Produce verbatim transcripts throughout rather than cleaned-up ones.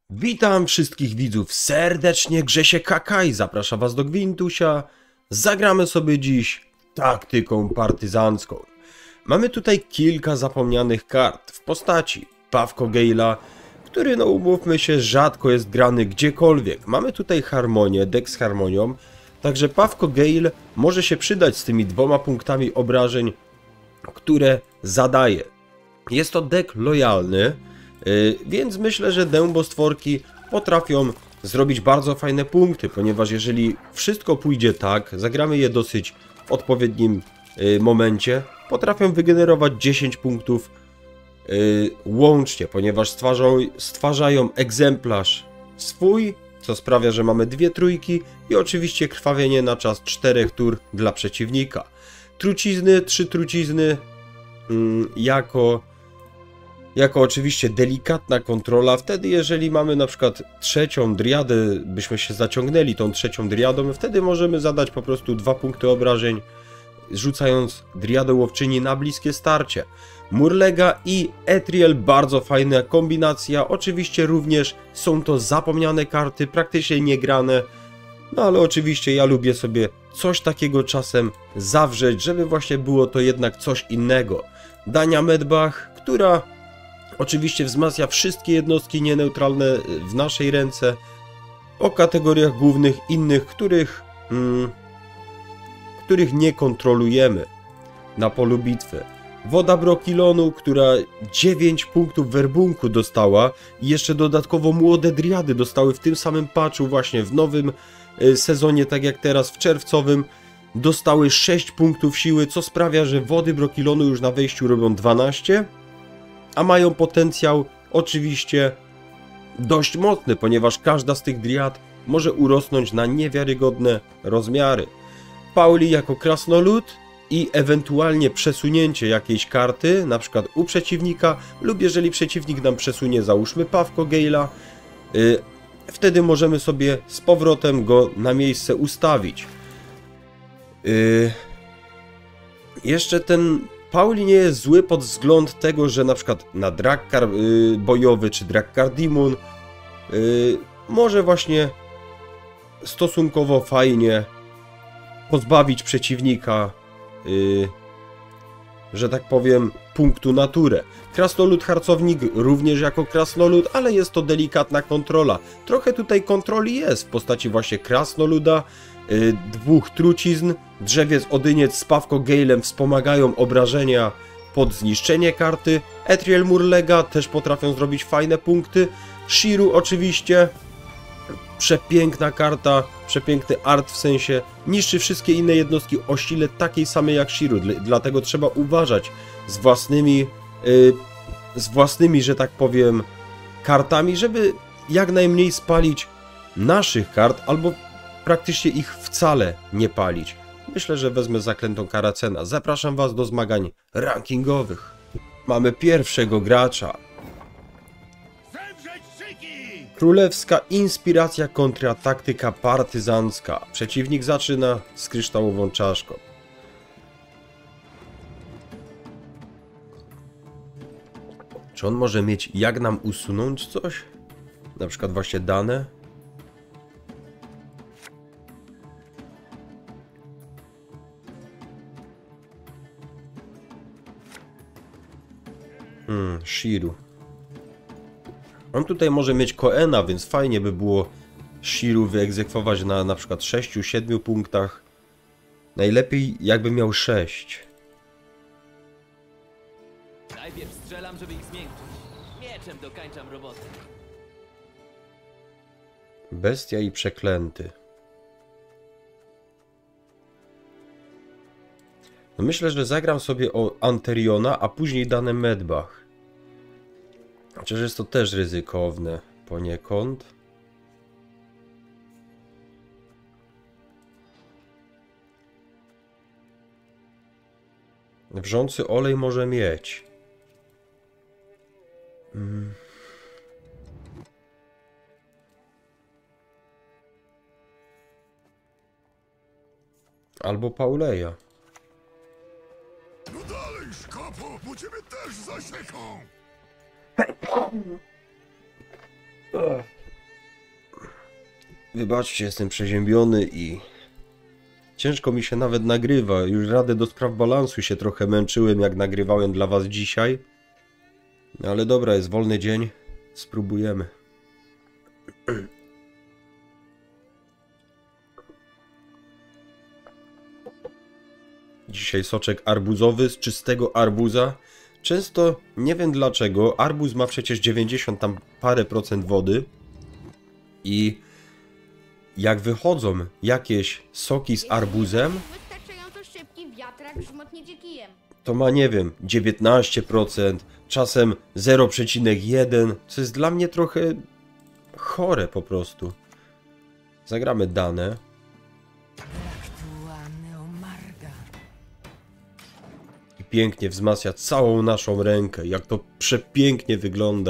Witam wszystkich widzów serdecznie, Grzesiek Kakaj, zapraszam was do Gwintusia. Zagramy sobie dziś taktyką partyzancką. Mamy tutaj kilka zapomnianych kart w postaci Pawko Gale'a, który, no umówmy się, rzadko jest grany gdziekolwiek. Mamy tutaj harmonię, deck z harmonią, także Pawko Gale może się przydać z tymi dwoma punktami obrażeń, które zadaje. Jest to deck lojalny, Yy, więc myślę, że dębostworki potrafią zrobić bardzo fajne punkty, ponieważ jeżeli wszystko pójdzie tak, zagramy je dosyć w odpowiednim yy, momencie, potrafią wygenerować dziesięć punktów yy, łącznie, ponieważ stwarzą, stwarzają egzemplarz swój, co sprawia, że mamy dwie trójki i oczywiście krwawienie na czas czterech tur dla przeciwnika. Trucizny, trzy trucizny yy, jako... Jako oczywiście delikatna kontrola, wtedy jeżeli mamy na przykład trzecią driadę, byśmy się zaciągnęli tą trzecią driadą, wtedy możemy zadać po prostu dwa punkty obrażeń, rzucając driadę łowczyni na bliskie starcie. Murlega i Etriel, bardzo fajna kombinacja, oczywiście również są to zapomniane karty, praktycznie niegrane, no ale oczywiście ja lubię sobie coś takiego czasem zawrzeć, żeby właśnie było to jednak coś innego. Dania Medbach, która oczywiście wzmacnia wszystkie jednostki nieneutralne w naszej ręce o kategoriach głównych innych, których, mm, których nie kontrolujemy na polu bitwy. Woda Brokilonu, która dziewięć punktów werbunku dostała i jeszcze dodatkowo młode driady dostały w tym samym patchu właśnie w nowym y, sezonie, tak jak teraz w czerwcowym, dostały sześć punktów siły, co sprawia, że wody Brokilonu już na wejściu robią dwanaście. A mają potencjał oczywiście dość mocny, ponieważ każda z tych driad może urosnąć na niewiarygodne rozmiary. Pauli jako krasnolud i ewentualnie przesunięcie jakiejś karty, na przykład u przeciwnika, lub jeżeli przeciwnik nam przesunie, załóżmy Pawko Gale'a, yy, wtedy możemy sobie z powrotem go na miejsce ustawić. Yy, jeszcze ten Pauli nie jest zły pod wzgląd tego, że na przykład na Drakkar yy, bojowy czy Drakkar Demon yy, może właśnie stosunkowo fajnie pozbawić przeciwnika, yy, że tak powiem, punktu naturę. Krasnolud Harcownik również jako krasnolud, ale jest to delikatna kontrola. Trochę tutaj kontroli jest w postaci właśnie krasnoluda, yy, dwóch trucizn. Drzewiec Odyniec z Pawko Gale'em wspomagają obrażenia pod zniszczenie karty. Etriel Murlega też potrafią zrobić fajne punkty. Shiru oczywiście, przepiękna karta, przepiękny art, w sensie niszczy wszystkie inne jednostki o sile takiej samej jak Shiru, dlatego trzeba uważać z własnymi, yy, z własnymi, że tak powiem, kartami, żeby jak najmniej spalić naszych kart, albo praktycznie ich wcale nie palić. Myślę, że wezmę zaklętą Karacena. Zapraszam was do zmagań rankingowych. Mamy pierwszego gracza. Królewska inspiracja kontra taktyka partyzancka. Przeciwnik zaczyna z kryształową czaszką. Czy on może mieć jak nam usunąć coś? Na przykład właśnie dane? Hmm, Shiru. On tutaj może mieć Koena, więc fajnie by było Shiru wyegzekwować na na przykład sześciu siedmiu punktach. Najlepiej jakby miał sześć. Najpierw strzelam, żeby ich zmiękczyć. Mieczem dokańczam robotę. Bestia i przeklęty. No myślę, że zagram sobie o Anteriona, a później dane Medbach. Chociaż jest to też ryzykowne poniekąd. Wrzący olej może mieć. Hmm. Albo Pauleja. No dalej, szkapo, bo ciebie też zasieką! Wybaczcie, jestem przeziębiony i ciężko mi się nawet nagrywa. Już radę do spraw balansu się trochę męczyłem, jak nagrywałem dla was dzisiaj. No ale dobra, jest wolny dzień. Spróbujemy. Dzisiaj soczek arbuzowy z czystego arbuza. Często, nie wiem dlaczego, arbuz ma przecież dziewięćdziesiąt tam parę procent wody. I jak wychodzą jakieś soki z arbuzem, Wystarczająco szybki wiatrak grzmotniecie kijem. to ma, nie wiem, dziewiętnaście procent, czasem zero przecinek jeden, co jest dla mnie trochę chore po prostu. Zagramy dane. I pięknie wzmacnia całą naszą rękę. Jak to przepięknie wygląda.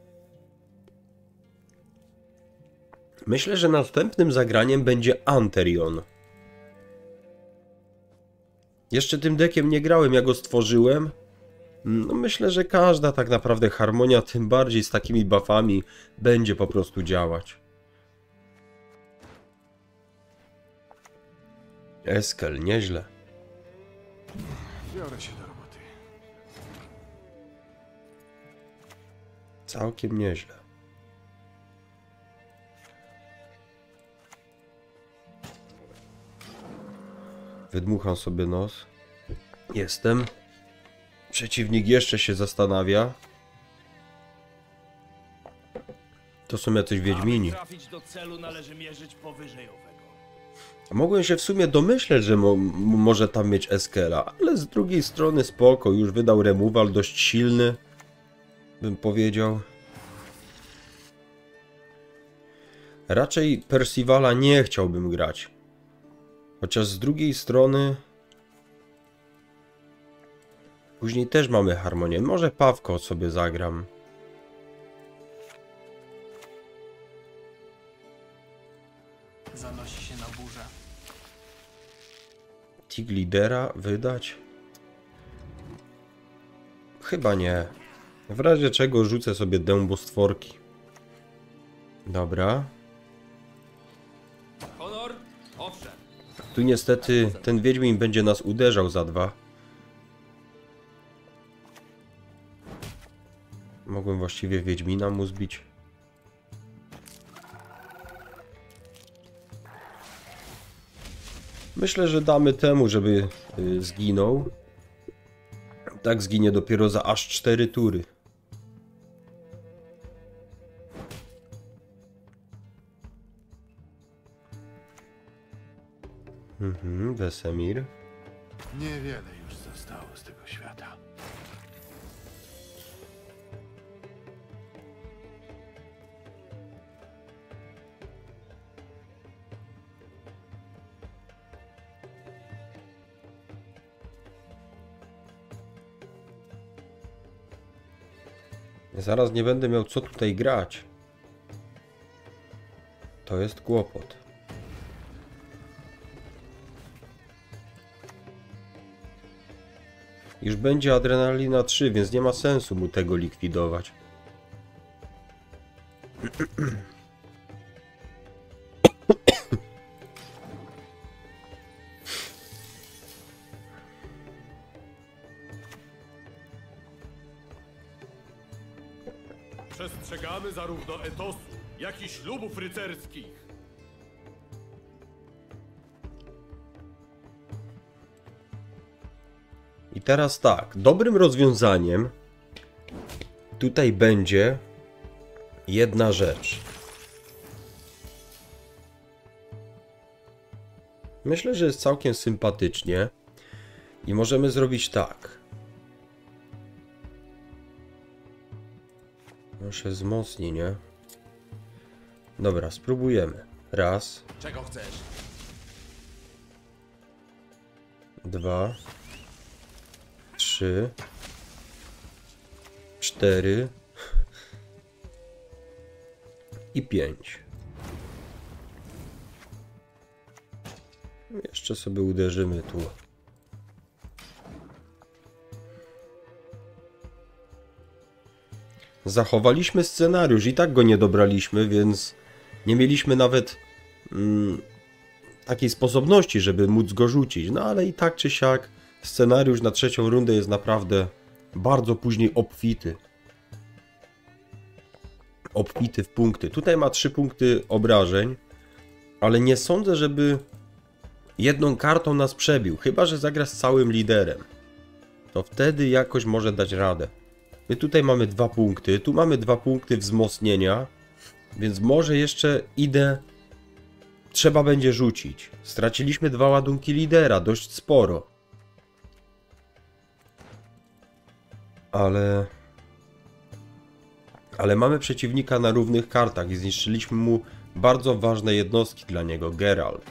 Myślę, że następnym zagraniem będzie Anterion. Jeszcze tym dekiem nie grałem, ja go stworzyłem. No myślę, że każda tak naprawdę harmonia, tym bardziej z takimi buffami, będzie po prostu działać. Eskel, nieźle. Biorę się do roboty. Całkiem nieźle. Wydmucham sobie nos. Jestem. Przeciwnik jeszcze się zastanawia. To są jacyś wiedźmini. Aby trafić do celu, należy mierzyć powyżej owego. Mogłem się w sumie domyśleć, że mo może tam mieć Eskela, ale z drugiej strony spoko, już wydał removal dość silny, bym powiedział. Raczej Percivala nie chciałbym grać. Chociaż z drugiej strony później też mamy harmonię. Może Pawko sobie zagram. Zanosi się na burzę. Tig lidera wydać? Chyba nie. W razie czego rzucę sobie dębostworki. Dobra. Honor? Owszem. Tu niestety ten wiedźmin będzie nas uderzał za dwa. Mogłem właściwie wiedźmina mu zbić. Myślę, że damy temu, żeby y, zginął. Tak zginie dopiero za aż cztery tury. Mhm, Wesemir. Niewiele już zostało z tego świata. Zaraz nie będę miał co tutaj grać. To jest kłopot. Już będzie adrenalina trzy, więc nie ma sensu mu tego likwidować. Przestrzegamy zarówno etosu, jak i ślubów rycerskich. I teraz tak, dobrym rozwiązaniem tutaj będzie jedna rzecz. Myślę, że jest całkiem sympatycznie i możemy zrobić tak. On się wzmocni, nie? Dobra, spróbujemy. Raz. Czego chcesz? Dwa. Trzy. Cztery. I pięć. Jeszcze sobie uderzymy tu. Zachowaliśmy scenariusz, i tak go nie dobraliśmy, więc nie mieliśmy nawet mm, takiej sposobności, żeby móc go rzucić. No ale i tak czy siak scenariusz na trzecią rundę jest naprawdę bardzo później obfity. Obfity w punkty. Tutaj ma trzy punkty obrażeń, ale nie sądzę, żeby jedną kartą nas przebił. Chyba że zagra z całym liderem. To wtedy jakoś może dać radę. My tutaj mamy dwa punkty, tu mamy dwa punkty wzmocnienia, więc może jeszcze idę... Trzeba będzie rzucić. Straciliśmy dwa ładunki lidera, dość sporo. Ale... Ale mamy przeciwnika na równych kartach i zniszczyliśmy mu bardzo ważne jednostki dla niego. Geralt.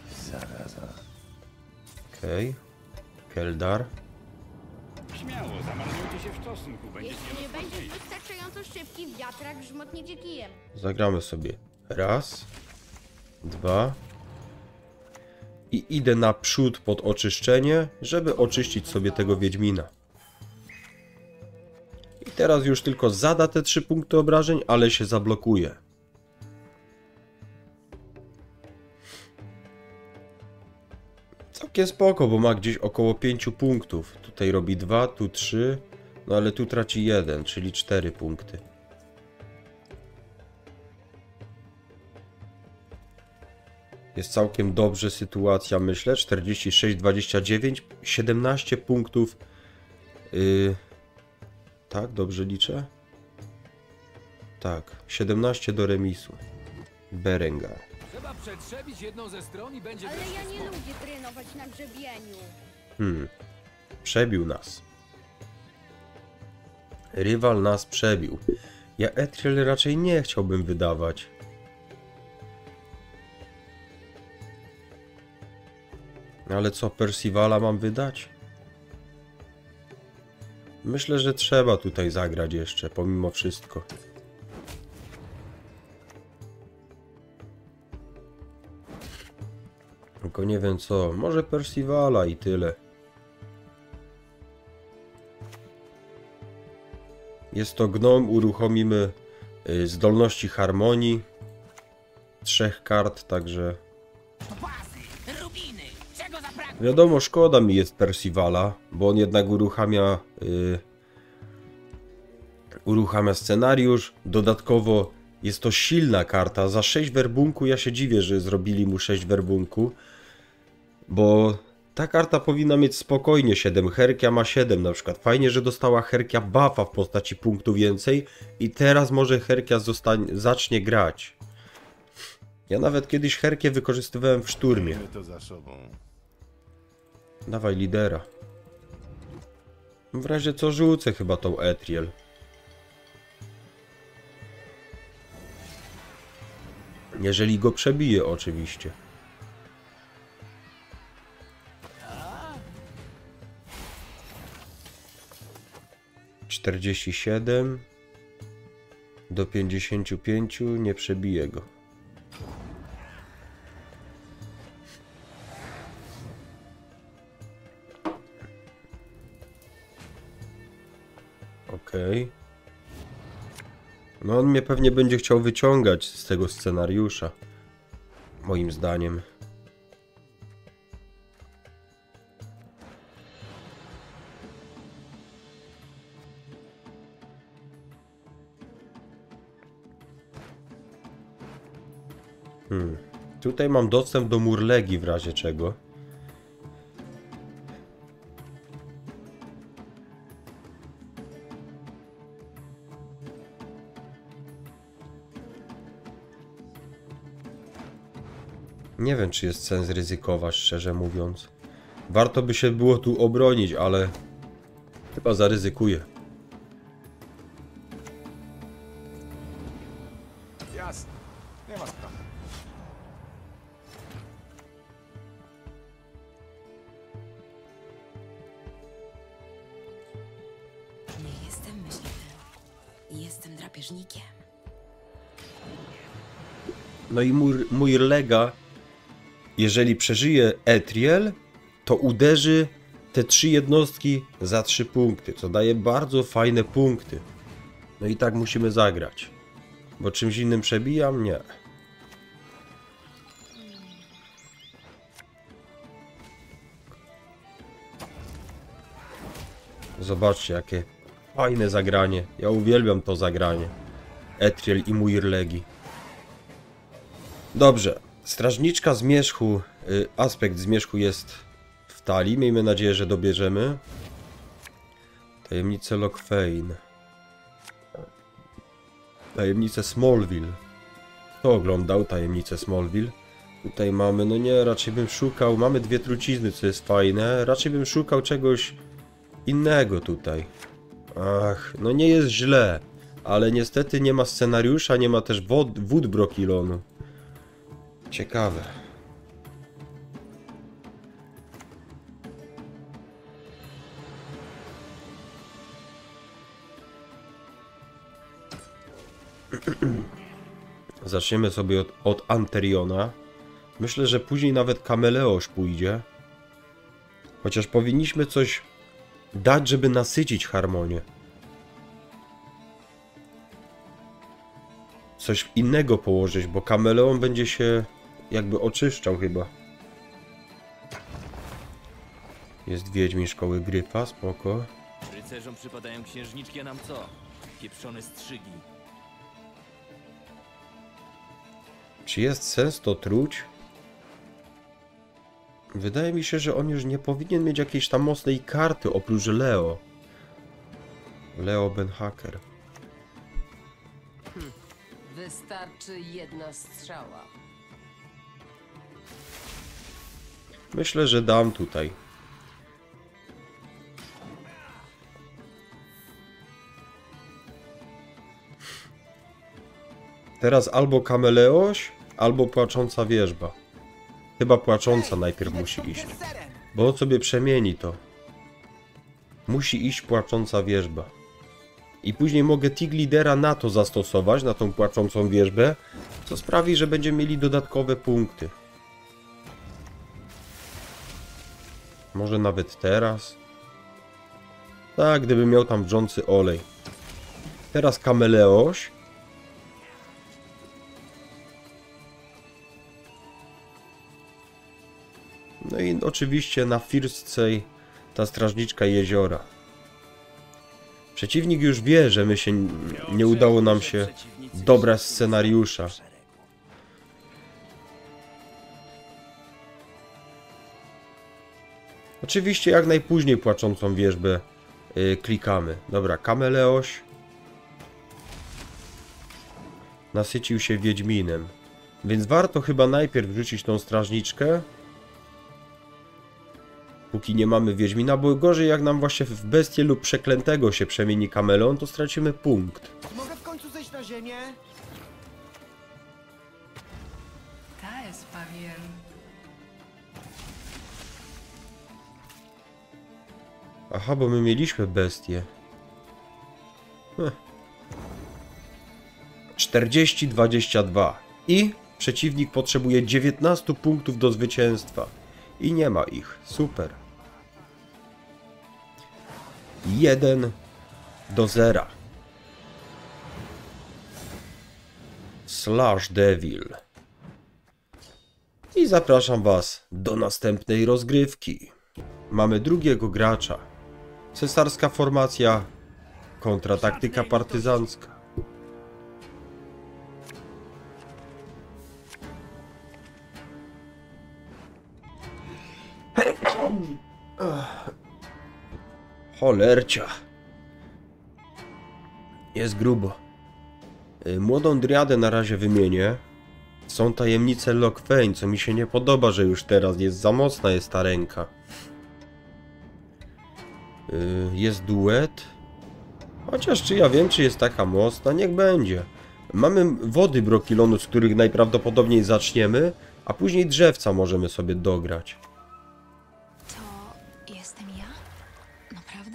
Okej. Okay. Keldar. Śmiało, zamarnujcie się w stosunku. Będziecie Jeśli nie będziesz wystarczająco szybki, wiatrak grzmotnie cię kijem. Zagramy sobie. Raz. Dwa. I idę naprzód pod oczyszczenie, żeby oczyścić sobie tego Wiedźmina. I teraz już tylko zada te trzy punkty obrażeń, ale się zablokuje. Całkiem spoko, bo ma gdzieś około pięciu punktów. Tutaj robi dwa, tu trzy, no ale tu traci jeden, czyli cztery punkty. Jest całkiem dobrze sytuacja, myślę. czterdzieści sześć, dwadzieścia dziewięć, siedemnaście punktów. Yy... Tak, dobrze liczę? Tak, siedemnaście do remisu. Berengar. Trzeba przetrzebić jedną ze stron i będzie... Ale ja nie lubię trenować na grzebieniu. Hmm. Przebił nas. Rywal nas przebił. Ja Etriel raczej nie chciałbym wydawać. Ale co, Percivala mam wydać? Myślę, że trzeba tutaj zagrać jeszcze, pomimo wszystko. Tylko nie wiem co, może Percivala i tyle. Jest to gnom, uruchomimy zdolności harmonii. Trzech kart, także... Wiadomo, szkoda mi jest Percivala, bo on jednak uruchamia yy, uruchamia scenariusz. Dodatkowo jest to silna karta. Za sześć werbunku ja się dziwię, że zrobili mu sześć werbunku, bo ta karta powinna mieć spokojnie siedem. Herkia ma siedem na przykład. Fajnie, że dostała Herkia buffa w postaci punktu więcej i teraz może Herkia zostanie, zacznie grać. Ja nawet kiedyś Herkię wykorzystywałem w szturmie. to za sobą. Dawaj lidera. W razie co rzucę chyba tą Etriel. Jeżeli go przebije oczywiście. czterdzieści siedem do pięćdziesięciu pięciu nie przebije go. Okej. Okay. No on mnie pewnie będzie chciał wyciągać z tego scenariusza. Moim zdaniem. Hmm. Tutaj mam dostęp do Murlegi w razie czego. Nie wiem, czy jest sens ryzykować, szczerze mówiąc. Warto by się było tu obronić, ale chyba zaryzykuję. Jasne, nie ma sprawy. Nie jestem myśliwym. Jestem drapieżnikiem. No i mój, mój Lega, jeżeli przeżyje Etriel, to uderzy te trzy jednostki za trzy punkty, co daje bardzo fajne punkty. No i tak musimy zagrać. Bo czymś innym przebijam? Nie. Zobaczcie, jakie fajne zagranie. Ja uwielbiam to zagranie. Etriel i Muirlegi. Dobrze. Strażniczka zmierzchu, y, aspekt zmierzchu jest w talii. Miejmy nadzieję, że dobierzemy. Tajemnice Locthwain. Tajemnice Smallville. Kto oglądał Tajemnice Smallville? Tutaj mamy, no nie, raczej bym szukał, mamy dwie trucizny, co jest fajne. Raczej bym szukał czegoś innego tutaj. Ach, no nie jest źle. Ale niestety nie ma scenariusza, nie ma też wód, wód Brokilonu. Ciekawe. Zaczniemy sobie od, od Anteriona. Myślę, że później nawet Kameleosz pójdzie. Chociaż powinniśmy coś dać, żeby nasycić harmonię. Coś innego położyć, bo Kameleon będzie się jakby oczyszczał chyba. Jest Wiedźmin Szkoły Gryfa, spoko. Rycerzom przypadają księżniczki, a nam co? Pieprzone strzygi. Czy jest sens to truć? Wydaje mi się, że on już nie powinien mieć jakiejś tam mocnej karty oprócz Leo. Leo Benhaker. Wystarczy jedna strzała. Myślę, że dam tutaj. Teraz albo Kameleoś, albo Płacząca Wierzba. Chyba Płacząca najpierw musi iść. Bo on sobie przemieni to. Musi iść Płacząca Wierzba. I później mogę Tiglidera na to zastosować, na tą Płaczącą Wierzbę, co sprawi, że będziemy mieli dodatkowe punkty. Może nawet teraz. Tak, gdybym miał tam wrzący olej. Teraz Kameleoś. No i oczywiście na Firstcej ta strażniczka jeziora. Przeciwnik już wie, że my się nie udało nam się dobrać scenariusza. Oczywiście jak najpóźniej Płaczącą Wierzbę yy, klikamy. Dobra, Kameleoś nasycił się Wiedźminem. Więc warto chyba najpierw wrzucić tą strażniczkę. Póki nie mamy Wiedźmina, bo gorzej jak nam właśnie w bestię lub przeklętego się przemieni Kameleon, to stracimy punkt. Mogę w końcu zejść na ziemię? Ta jest pewien. Aha, bo my mieliśmy bestię. Heh. czterdzieści dwadzieścia dwa. I przeciwnik potrzebuje dziewiętnaście punktów do zwycięstwa. I nie ma ich. Super. jeden do zera. Slash Devil. I zapraszam was do następnej rozgrywki. Mamy drugiego gracza. Cesarska formacja kontra taktyka partyzancka. Cholercia. Jest grubo. Młodą driadę na razie wymienię. Są tajemnice Locthwain, co mi się nie podoba, że już teraz jest za mocna jest ta ręka. Jest duet. Chociaż czy ja wiem, czy jest taka mocna? Niech będzie. Mamy wody Brokilonu, z których najprawdopodobniej zaczniemy, a później drzewca możemy sobie dograć. To jestem ja? Naprawdę?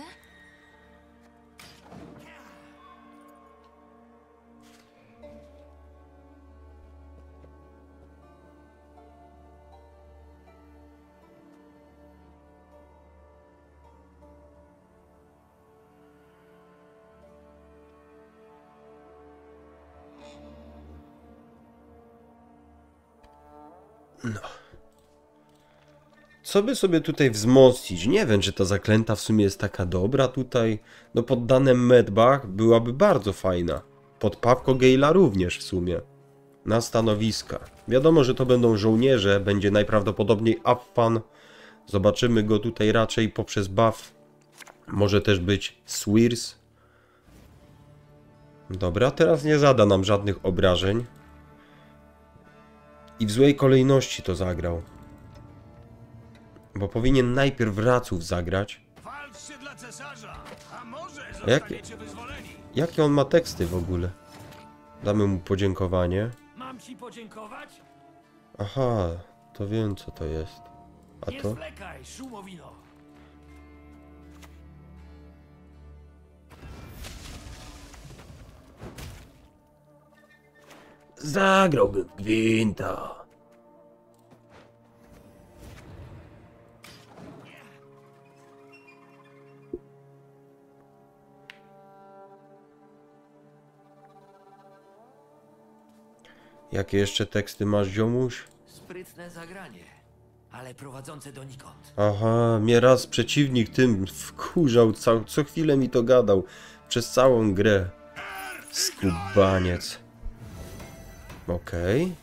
No. co by sobie tutaj wzmocnić? Nie wiem, czy ta zaklęta w sumie jest taka dobra tutaj. No pod danem Medbach byłaby bardzo fajna. Pod Pawko Gale'a również w sumie. Na stanowiska. Wiadomo, że to będą żołnierze, będzie najprawdopodobniej Affan. Zobaczymy go tutaj raczej poprzez buff. Może też być Swirs. Dobra, teraz nie zada nam żadnych obrażeń. I w złej kolejności to zagrał. Bo powinien najpierw Raców zagrać. Walczcie dla cesarza, a może Jakie? zostaniecie wyzwoleni. Jakie on ma teksty w ogóle? Damy mu podziękowanie. Mam ci podziękować? Aha, to wiem co to jest. A Nie to? zwlekaj, szumowino. Zagrałbym gwinta. Jakie jeszcze teksty masz, ziomuś? Sprytne zagranie, ale prowadzące donikąd. Aha, mnie raz przeciwnik tym wkurzał, cał, co chwilę mi to gadał. Przez całą grę. Skubaniec. Okej. Okay.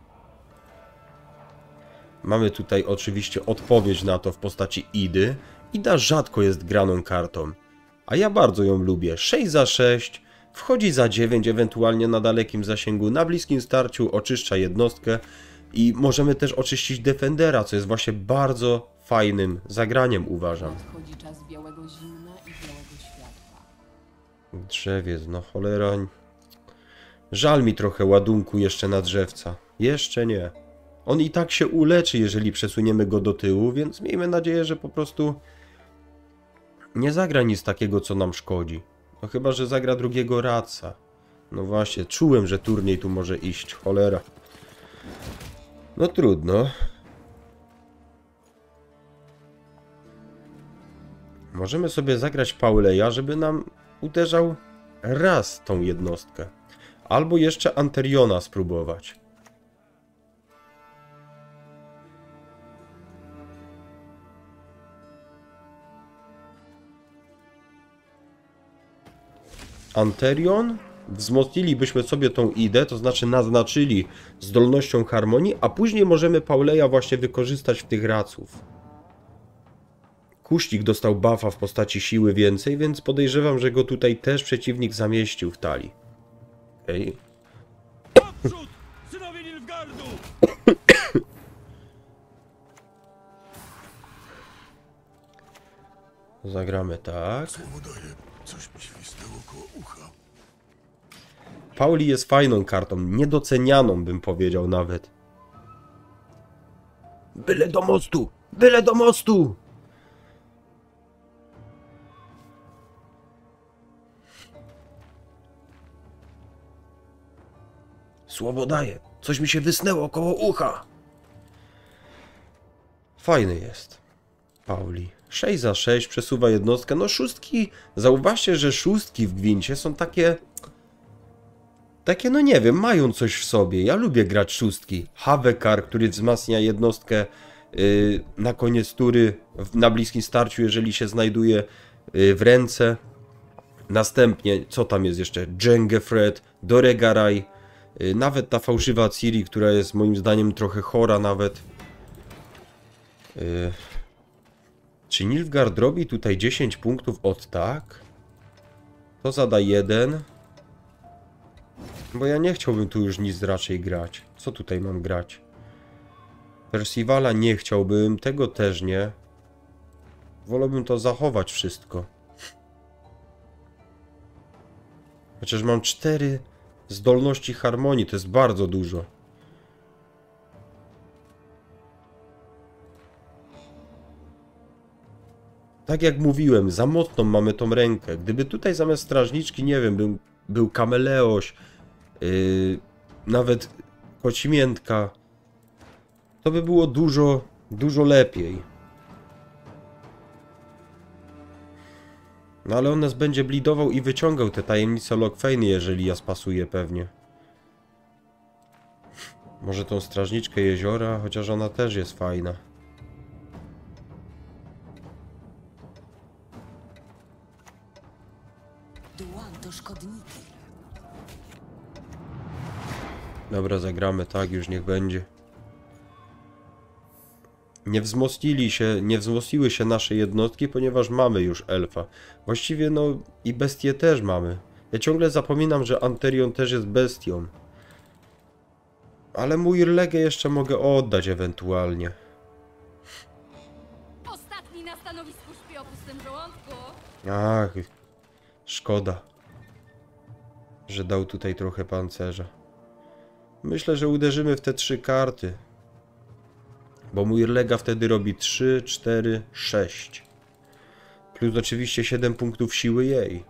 Mamy tutaj oczywiście odpowiedź na to w postaci Idy. Ida rzadko jest graną kartą, a ja bardzo ją lubię. sześć za sześć, wchodzi za dziewięć, ewentualnie na dalekim zasięgu, na bliskim starciu oczyszcza jednostkę i możemy też oczyścić Defendera, co jest właśnie bardzo fajnym zagraniem, uważam. Nadchodzi czas białego zimna i białego światła. Drzewiec, no cholera. Żal mi trochę ładunku jeszcze na drzewca. Jeszcze nie. On i tak się uleczy, jeżeli przesuniemy go do tyłu, więc miejmy nadzieję, że po prostu nie zagra nic takiego, co nam szkodzi. No chyba, że zagra drugiego Raca. No właśnie, czułem, że turniej tu może iść. Cholera. No trudno. Możemy sobie zagrać Pauleja, żeby nam uderzał raz tą jednostkę. Albo jeszcze Anteriona spróbować. Anterion, wzmocnilibyśmy sobie tą idę, to znaczy naznaczyli zdolnością harmonii, a później możemy Pauleja właśnie wykorzystać w tych Raców. Kuśnik dostał buffa w postaci siły więcej, więc podejrzewam, że go tutaj też przeciwnik zamieścił w talii. Okej. Naprzód, synowie Nilfgaardu! Zagramy tak. Pauli jest fajną kartą, niedocenianą bym powiedział nawet. Byle do mostu! Byle do mostu! Słowo daję. Coś mi się wysnęło koło ucha. Fajny jest. Pauli. sześć za sześć, przesuwa jednostkę. No szóstki, zauważcie, że szóstki w gwincie są takie... Takie, no nie wiem, mają coś w sobie. Ja lubię grać szóstki. Havekar, który wzmacnia jednostkę yy, na koniec tury, w, na bliskim starciu, jeżeli się znajduje yy, w ręce. Następnie, co tam jest jeszcze? Jengefred, Doregaray, yy, nawet ta fałszywa Ciri, która jest moim zdaniem trochę chora nawet. Yy. Czy Nilfgaard robi tutaj dziesięć punktów od tak? To zada jeden. Bo ja nie chciałbym tu już nic raczej grać. Co tutaj mam grać? Percivala nie chciałbym, tego też nie. Wolałbym to zachować wszystko. Chociaż mam cztery zdolności harmonii, to jest bardzo dużo. Tak jak mówiłem, za mocną mamy tą rękę. Gdyby tutaj zamiast strażniczki, nie wiem, był, był kameleoś, yy, nawet kocimiętka, to by było dużo, dużo lepiej. No ale on nas będzie blidował i wyciągał te tajemnice Locthwainy, jeżeli ja spasuję pewnie. Może tą strażniczkę jeziora, chociaż ona też jest fajna. Dobra, zagramy tak, już niech będzie. Nie wzmocnili się, nie wzmocniły się nasze jednostki, ponieważ mamy już elfa. Właściwie no i bestię też mamy. Ja ciągle zapominam, że Anterion też jest bestią. Ale mój Irlegę jeszcze mogę oddać ewentualnie. Ostatni na stanowisku śpi o pustym żołądku. Ach, szkoda, że dał tutaj trochę pancerza. Myślę, że uderzymy w te trzy karty. Bo mój Irlega wtedy robi trzy, cztery, sześć. Plus oczywiście siedem punktów siły jej.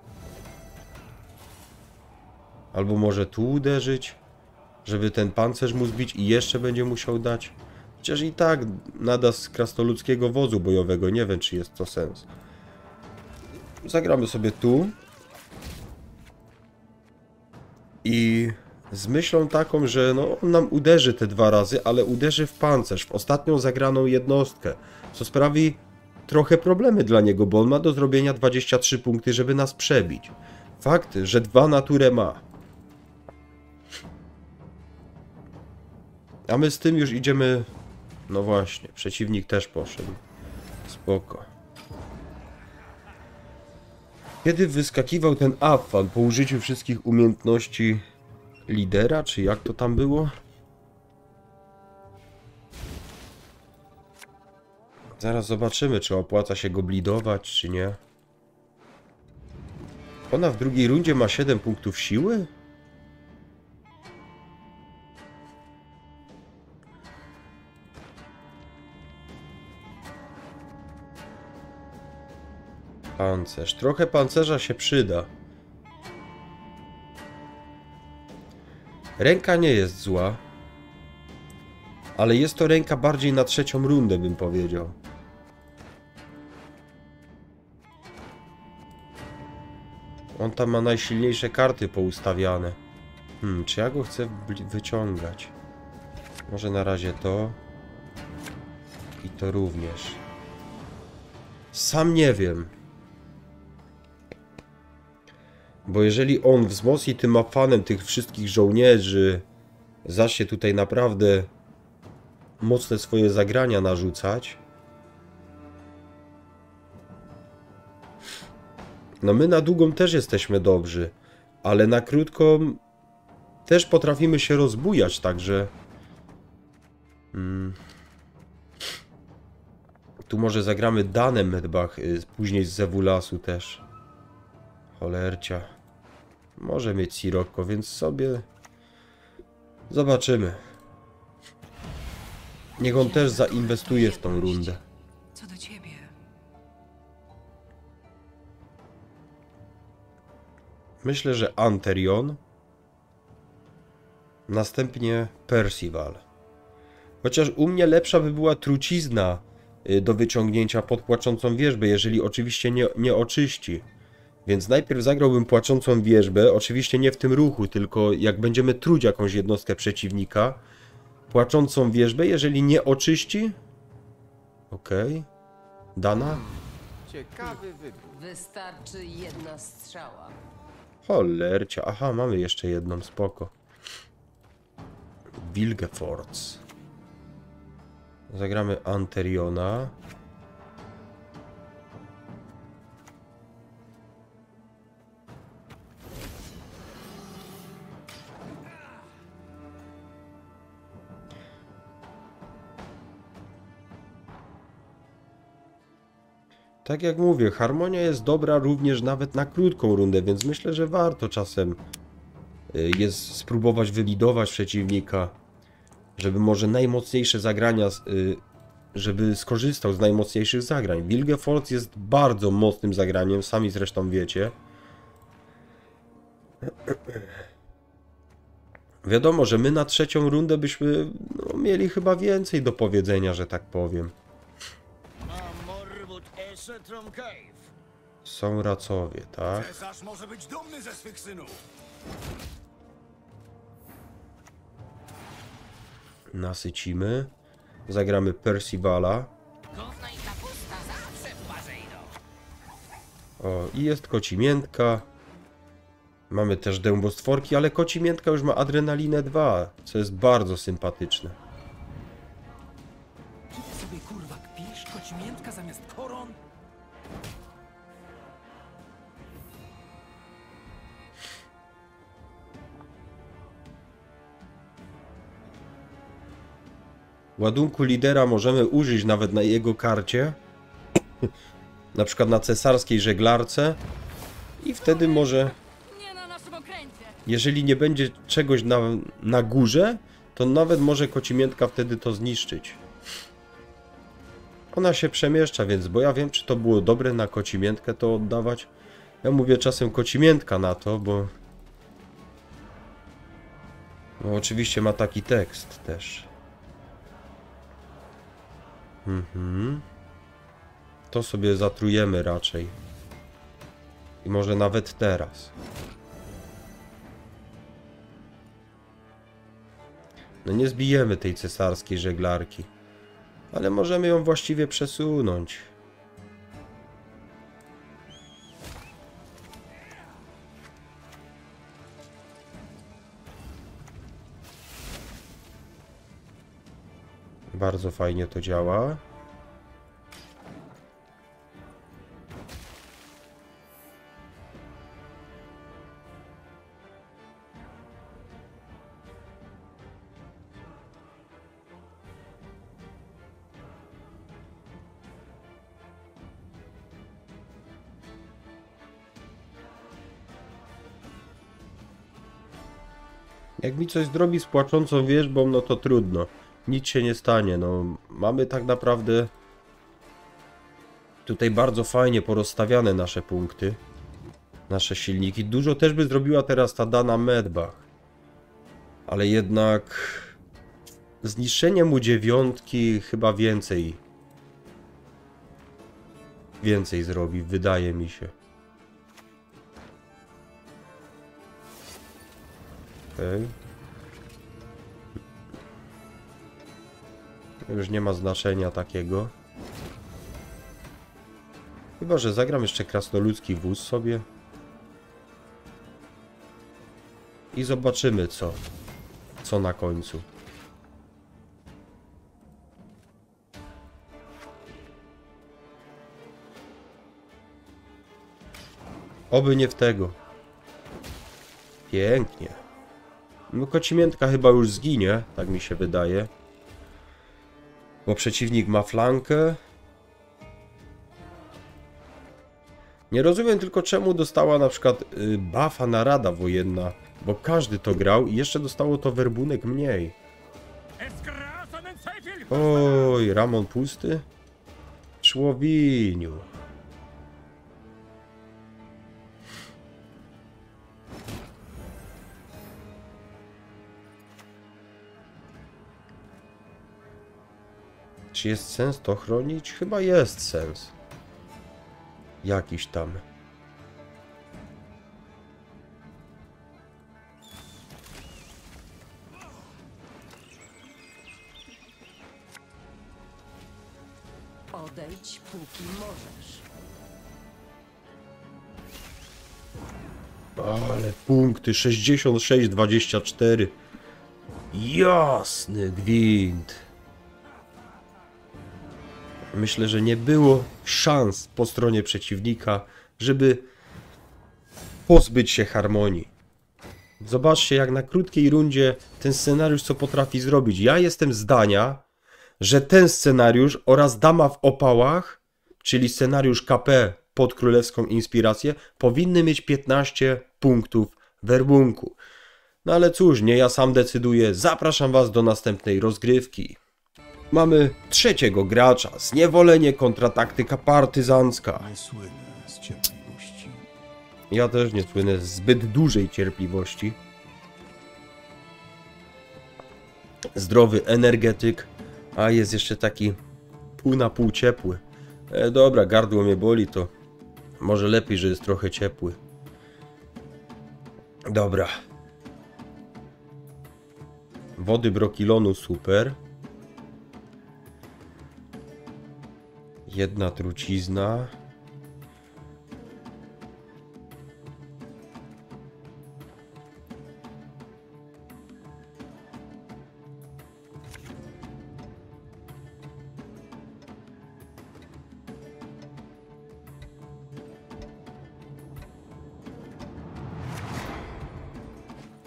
Albo może tu uderzyć, żeby ten pancerz mu zbić i jeszcze będzie musiał dać. Chociaż i tak nada z krasnoludzkiego wozu bojowego. Nie wiem, czy jest to sens. Zagramy sobie tu. I z myślą taką, że no, on nam uderzy te dwa razy, ale uderzy w pancerz, w ostatnią zagraną jednostkę. Co sprawi trochę problemy dla niego, bo on ma do zrobienia dwadzieścia trzy punkty, żeby nas przebić. Fakt, że dwa naturę ma. A my z tym już idziemy... No właśnie, przeciwnik też poszedł. Spoko. Kiedy wyskakiwał ten Affan po użyciu wszystkich umiejętności lidera, czy jak to tam było? Zaraz zobaczymy, czy opłaca się go blidować, czy nie. Ona w drugiej rundzie ma siedem punktów siły? Pancerz. Trochę pancerza się przyda. Ręka nie jest zła. Ale jest to ręka bardziej na trzecią rundę, bym powiedział. On tam ma najsilniejsze karty poustawiane. Hmm, czy ja go chcę wyciągać? Może na razie to. I to również. Sam nie wiem. Bo jeżeli on wzmocni tym Affanem tych wszystkich żołnierzy, zacznie tutaj naprawdę mocne swoje zagrania narzucać. No my na długą też jesteśmy dobrzy, ale na krótką też potrafimy się rozbujać, także... Hmm. Tu może zagramy Danem Medbach, później z Zewulasu też. Cholercia. Może mieć Sirocco, więc sobie... Zobaczymy. Niech on też zainwestuje w tą rundę. Co do ciebie? Myślę, że Anterion. Następnie Percival. Chociaż u mnie lepsza by była trucizna do wyciągnięcia pod płaczącą wierzbę, jeżeli oczywiście nie, nie oczyści. Więc najpierw zagrałbym płaczącą wierzbę, oczywiście nie w tym ruchu, tylko jak będziemy truć jakąś jednostkę przeciwnika. Płaczącą wierzbę, jeżeli nie oczyści. Okej. Okay. Dana? Ciekawy wybór. Wystarczy jedna strzała. Cholercia. Aha, mamy jeszcze jedną, spoko. Wilgefortz. Zagramy Anteriona. Tak jak mówię, harmonia jest dobra również nawet na krótką rundę, więc myślę, że warto czasem jest spróbować wylidować przeciwnika, żeby może najmocniejsze zagrania, żeby skorzystał z najmocniejszych zagrań. Wilgefortz jest bardzo mocnym zagraniem, sami zresztą wiecie. Wiadomo, że my na trzecią rundę byśmy no, mieli chyba więcej do powiedzenia, że tak powiem. Są racowie, tak? Cesarz może być dumny ze swych synów. Nasycimy. Zagramy Percivala. Gówno i kapusta zawsze w parze idą. O, i jest kocimiętka. Mamy też dębostworki, ale kocimiętka już ma adrenalinę dwa, co jest bardzo sympatyczne. Czy ty sobie kurwa kpisz? Kocimiętka zamiast koron? Ładunku lidera możemy użyć nawet na jego karcie. Na przykład na cesarskiej żeglarce. I wtedy może, Nie na naszym okręcie. jeżeli nie będzie czegoś na, na górze, to nawet może kocimiętka wtedy to zniszczyć. Ona się przemieszcza, więc bo ja wiem, czy to było dobre na kocimiętkę to oddawać. Ja mówię czasem kocimiętka na to, bo... No oczywiście ma taki tekst też. Mhm. To sobie zatrujemy raczej. I może nawet teraz. No nie zbijemy tej cesarskiej żeglarki. Ale możemy ją właściwie przesunąć. Bardzo fajnie to działa. Jak mi coś zrobi z płaczącą wierzbą, no to trudno. Nic się nie stanie, no. Mamy tak naprawdę tutaj bardzo fajnie porozstawiane nasze punkty. Nasze silniki. Dużo też by zrobiła teraz ta dana Medbach. Ale jednak zniszczenie mu dziewiątki chyba więcej więcej zrobi, wydaje mi się. Okej. Już nie ma znaczenia takiego. Chyba że zagram jeszcze krasnoludzki wóz sobie. I zobaczymy co. Co na końcu. Oby nie w tego. Pięknie. No kocimiętka chyba już zginie, tak mi się wydaje. Bo przeciwnik ma flankę. Nie rozumiem tylko czemu dostała na przykład y, buffa narada wojenna. Bo każdy to grał i jeszcze dostało to werbunek mniej. Oj, Ramon pusty? Człowiniu. Czy jest sens to chronić? Chyba jest sens. Jakiś tam. Odejdź, póki możesz. Ale punkty sześćdziesiąt sześć dwadzieścia cztery. Jasny gwint. Myślę, że nie było szans po stronie przeciwnika, żeby pozbyć się harmonii. Zobaczcie, jak na krótkiej rundzie ten scenariusz co potrafi zrobić. Ja jestem zdania, że ten scenariusz oraz Dama w opałach, czyli scenariusz K P pod królewską inspirację, powinny mieć piętnaście punktów werbunku. No ale cóż, nie ja sam decyduję. Zapraszam Was do następnej rozgrywki. Mamy trzeciego gracza. Zniewolenie kontra taktyka partyzancka. Nie słynę z cierpliwości. Ja też nie słynę z zbyt dużej cierpliwości. Zdrowy energetyk. A jest jeszcze taki pół na pół ciepły. E, dobra, gardło mnie boli, to może lepiej, że jest trochę ciepły. Dobra. Wody brokilonu super. Jedna trucizna.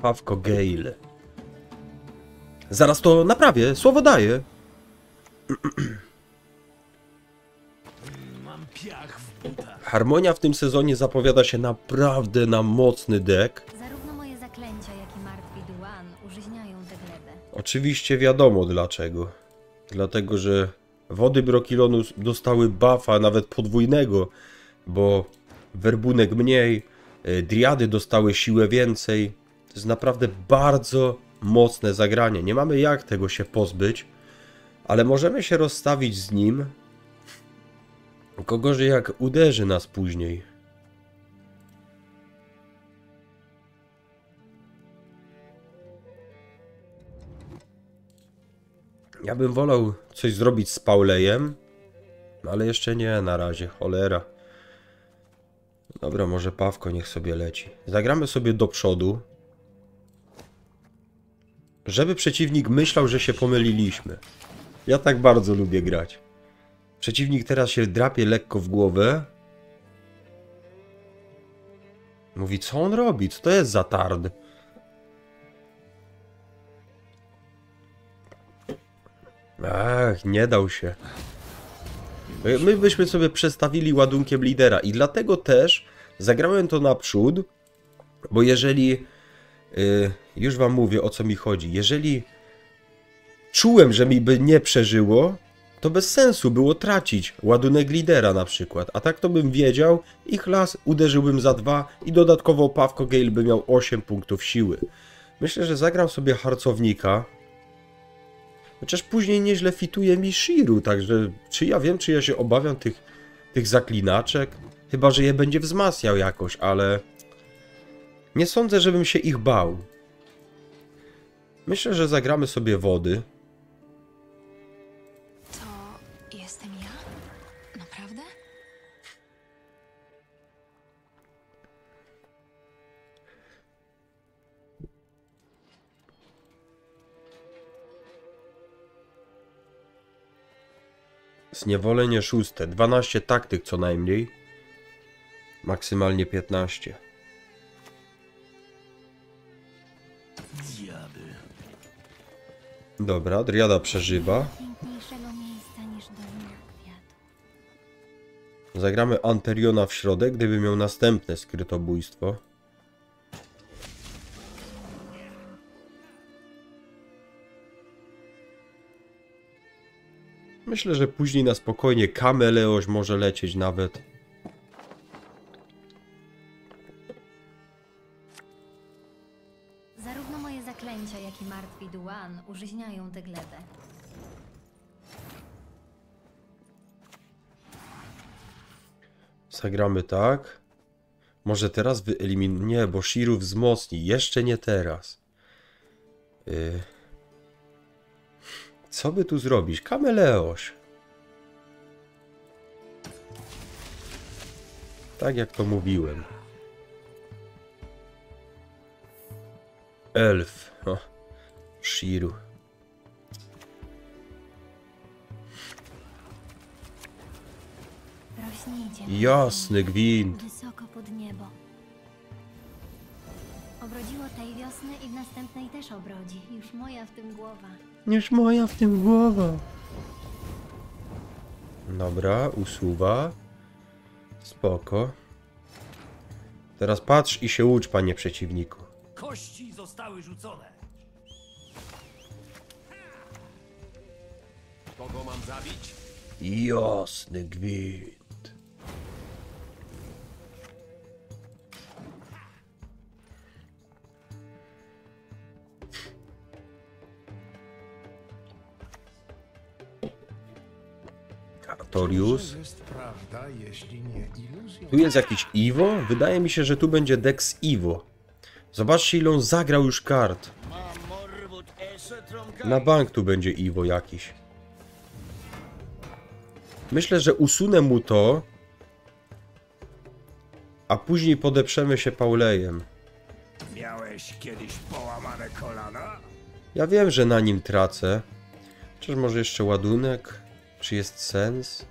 Pawko Gale. Zaraz to naprawię, słowo daję. Mam piach w butach. Harmonia w tym sezonie zapowiada się naprawdę na mocny deck. Zarówno moje zaklęcia, jak i martwi Duan użyźniają tę glebę. Oczywiście wiadomo dlaczego. Dlatego, że wody Brokilonu dostały buffa nawet podwójnego, bo werbunek mniej, driady dostały siłę więcej. To jest naprawdę bardzo mocne zagranie. Nie mamy jak tego się pozbyć, ale możemy się rozstawić z nim. Kogoś jak uderzy nas później. Ja bym wolał coś zrobić z Paulejem, ale jeszcze nie na razie, cholera. Dobra, może Pawko niech sobie leci. Zagramy sobie do przodu, żeby przeciwnik myślał, że się pomyliliśmy. Ja tak bardzo lubię grać. Przeciwnik teraz się drapie lekko w głowę. Mówi, co on robi? Co to jest za tard? Ach, nie dał się. My byśmy sobie przestawili ładunkiem lidera i dlatego też zagrałem to naprzód, bo jeżeli... Yy, już wam mówię, o co mi chodzi. Jeżeli czułem, że mi by nie przeżyło, to bez sensu było tracić ładunek lidera na przykład. A tak to bym wiedział i chlas uderzyłbym za dwa i dodatkowo Pawko Gale by miał osiem punktów siły. Myślę, że zagram sobie harcownika. Chociaż później nieźle fituje mi Shiru, także czy ja wiem, czy ja się obawiam tych, tych zaklinaczek? Chyba, że je będzie wzmacniał jakoś, ale nie sądzę, żebym się ich bał. Myślę, że zagramy sobie wody. To jestem ja? Naprawdę? Zniewolenie szóste. dwanaście taktyk co najmniej. Maksymalnie piętnaście. Dobra, Driada przeżywa. Piękniejszego miejsca niż Dolina Kwiatu. Zagramy Anteriona w środek, gdyby miał następne skrytobójstwo. Myślę, że później na spokojnie Kameleoś może lecieć nawet. Zarówno moje zaklęcia, jak i martwi Duan użyźniają tę glebę. Zagramy tak. Może teraz wyeliminujemy. Nie, bo Shiru wzmocni. Jeszcze nie teraz. Yy. Co by tu zrobić? Kameleoś. Tak jak to mówiłem. Elf. O, Shiru. Rośnijcie. Jasny gwint. Wysoko pod niebo. Obrodziło tej wiosny i w następnej też obrodzi. Już moja w tym głowa. Już moja w tym głowa. Dobra, usuwa. Spoko. Teraz patrz i się ucz, panie przeciwniku. Kości zostały rzucone. Kogo mam zabić? Jasny gwint. Artorius. Jest prawda, jeśli nie iluzja. Tu jest jakiś Iwo? Wydaje mi się, że tu będzie Dex Iwo. Zobaczcie, ile on zagrał już kart. Na bank tu będzie Iwo jakiś. Myślę, że usunę mu to, a później podeprzemy się Paulejem. Miałeś kiedyś połamane kolana? Ja wiem, że na nim tracę. Czyż może jeszcze ładunek? Czy jest sens?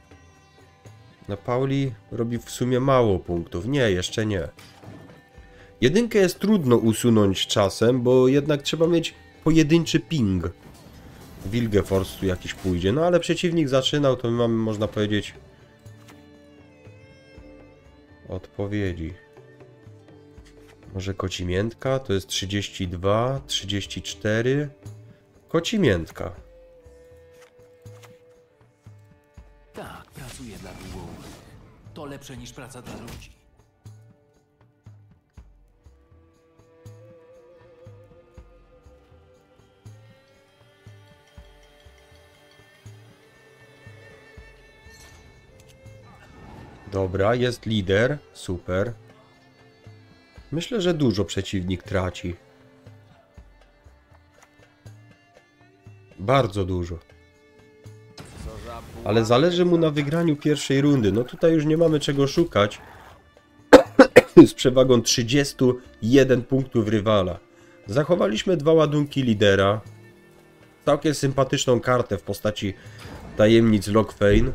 No Pauli robi w sumie mało punktów. Nie, jeszcze nie. Jedynkę jest trudno usunąć czasem, bo jednak trzeba mieć pojedynczy ping. Wilgefortz tu jakiś pójdzie, no ale przeciwnik zaczynał, to my mamy, można powiedzieć, odpowiedzi. Może kocimiętka, to jest trzydzieści dwa, trzydzieści cztery. Kocimiętka. Tak, pracuję dla długołówek. To lepsze niż praca dla ludzi. Dobra, jest lider. Super. Myślę, że dużo przeciwnik traci. Bardzo dużo. Ale zależy mu na wygraniu pierwszej rundy. No tutaj już nie mamy czego szukać. Z przewagą trzydzieści jeden punktów rywala. Zachowaliśmy dwa ładunki lidera. Całkiem sympatyczną kartę w postaci tajemnic Locthwain.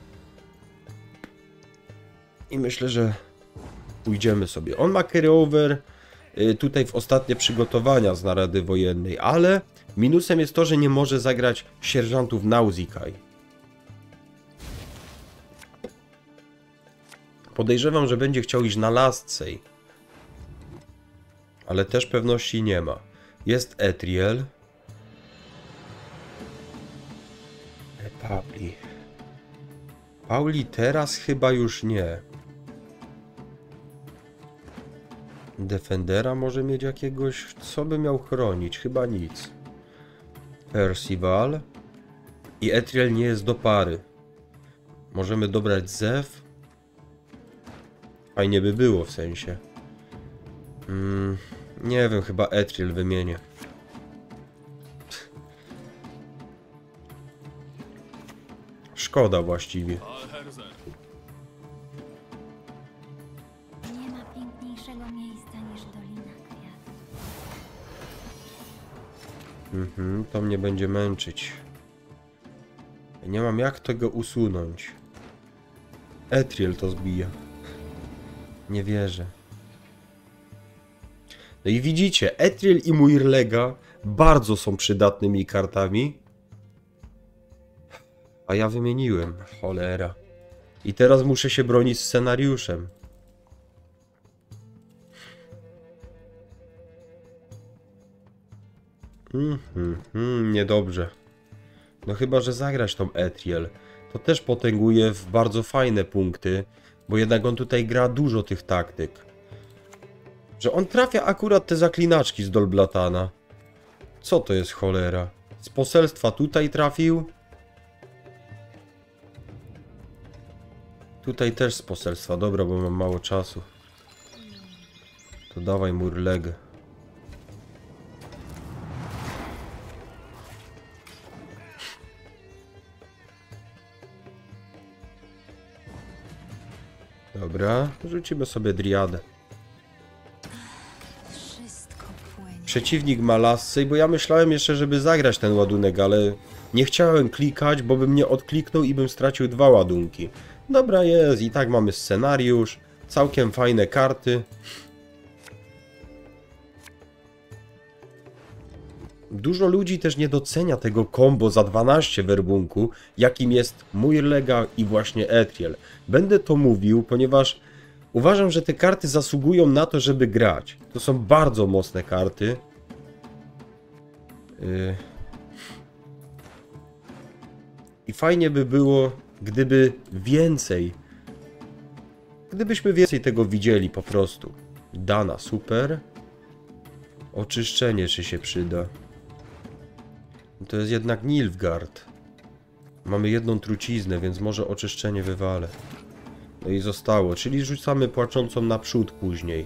I myślę, że pójdziemy sobie. On ma carryover tutaj w ostatnie przygotowania z narady wojennej, ale minusem jest to, że nie może zagrać sierżantów Nausicaa. Podejrzewam, że będzie chciał iść na Lastsej. Ale też pewności nie ma. Jest Etriel. Pauli. Pauli teraz chyba już nie. Defendera może mieć jakiegoś... Co by miał chronić? Chyba nic. Percival. I Etriel nie jest do pary. Możemy dobrać Zew. Fajnie by było w sensie. Mm, nie wiem, chyba Etriel wymienię. Szkoda właściwie. Nie ma piękniejszego miejsca niż Dolina Kwiatów. Mhm, to mnie będzie męczyć. Nie mam jak tego usunąć. Etriel to zbija. Nie wierzę. No i widzicie, Etriel i Muirlega bardzo są przydatnymi kartami. A ja wymieniłem. Cholera. I teraz muszę się bronić scenariuszem. Mhm, mm, niedobrze. No chyba, że zagrać tą Etriel. To też potęguje w bardzo fajne punkty, bo jednak on tutaj gra dużo tych taktyk. Że on trafia akurat te zaklinaczki z Dolblatana. Co to jest cholera? Z poselstwa tutaj trafił. Tutaj też z poselstwa. Dobra, bo mam mało czasu. To dawaj Muirlegę. Dobra, rzucimy sobie Driadę. Przeciwnik ma Lassej, bo ja myślałem jeszcze, żeby zagrać ten ładunek, ale nie chciałem klikać, bo bym nie odkliknął i bym stracił dwa ładunki. Dobra jest, i tak mamy scenariusz, całkiem fajne karty. Dużo ludzi też nie docenia tego combo za dwanaście werbunku, jakim jest Muirlega i właśnie Etriel. Będę to mówił, ponieważ uważam, że te karty zasługują na to, żeby grać. To są bardzo mocne karty. Yy. I fajnie by było, gdyby więcej, gdybyśmy więcej tego widzieli po prostu. Dana, super. Oczyszczenie, czy się przyda. To jest jednak Nilfgaard. Mamy jedną truciznę, więc może oczyszczenie wywalę. No i zostało, czyli rzucamy płaczącą naprzód później.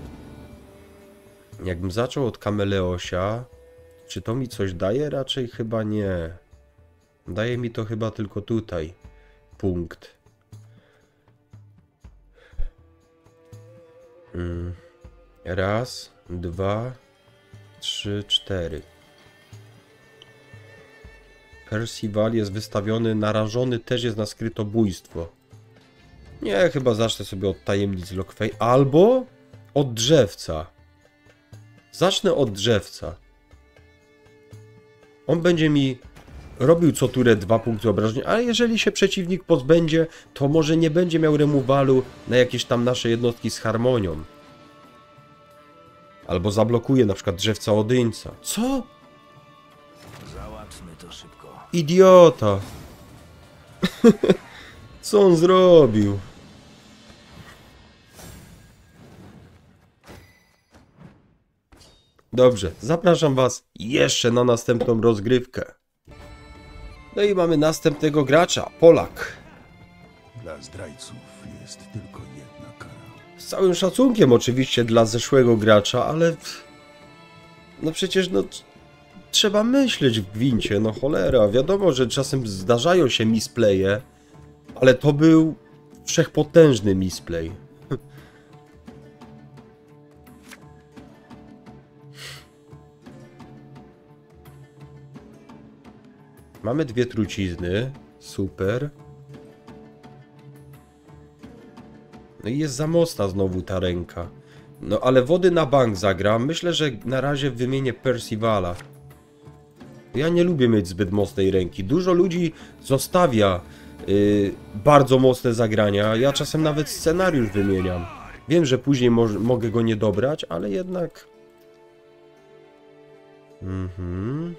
Jakbym zaczął od Kameleosia, czy to mi coś daje? Raczej chyba nie. Daje mi to chyba tylko tutaj. Punkt. Hmm. Raz, dwa, trzy, cztery. Percival jest wystawiony, narażony też jest na skrytobójstwo. Nie, chyba zacznę sobie od tajemnic Locthwain. Albo Od drzewca. Zacznę od drzewca. On będzie mi robił co turę dwa punkty obrażeń, ale jeżeli się przeciwnik pozbędzie, to może nie będzie miał remowalu na jakieś tam nasze jednostki z harmonią. Albo zablokuje na przykład drzewca Odyńca. Co? Załatwmy to szybko. Idiota! Co on zrobił? Dobrze, zapraszam was jeszcze na następną rozgrywkę. No i mamy następnego gracza, Polak. Dla zdrajców jest tylko jedna kara. Z całym szacunkiem oczywiście dla zeszłego gracza, ale... No przecież no... Trzeba myśleć w gwincie, no cholera. Wiadomo, że czasem zdarzają się misplaye, ale to był wszechpotężny misplay. Mamy dwie trucizny, super. No i jest za mocna znowu ta ręka. No ale wody na bank zagram. Myślę, że na razie wymienię Percivala. Ja nie lubię mieć zbyt mocnej ręki. Dużo ludzi zostawia yy, bardzo mocne zagrania. Ja czasem nawet scenariusz wymieniam. Wiem, że później mo mogę go nie dobrać, ale jednak... Mhm.